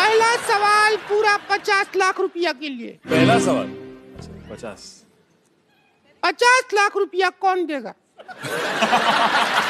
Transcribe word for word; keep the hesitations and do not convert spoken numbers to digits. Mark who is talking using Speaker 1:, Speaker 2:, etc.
Speaker 1: पहला सवाल पूरा पचास लाख रुपया के लिए।
Speaker 2: पहला सवाल पचास
Speaker 1: पचास लाख रुपया कौन देगा?